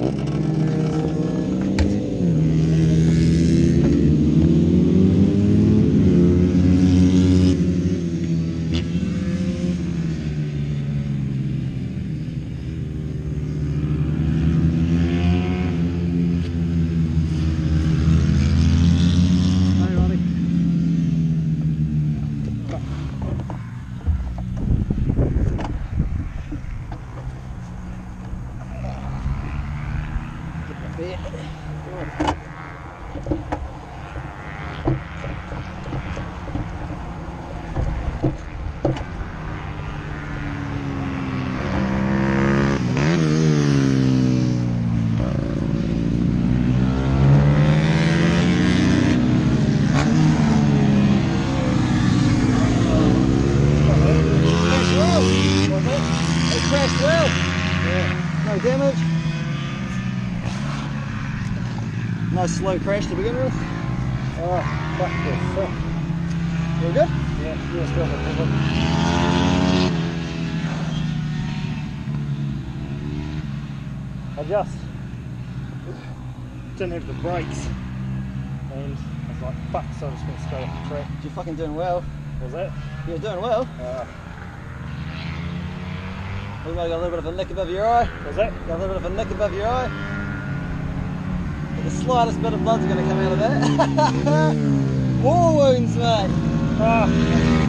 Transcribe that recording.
Crashed well. Yeah. No damage. Nice slow crash to begin with. Oh, fuck this. Fuck. You all good? Yeah, still no problem. I just didn't have the brakes and I was like, fuck, so I just went straight off the track. You're fucking doing well. What was that? You're doing well. You might have got a little bit of a nick above your eye. What was that? Got a little bit of a nick above your eye. The slightest bit of blood's going to come out of that. War wounds, mate. Oh.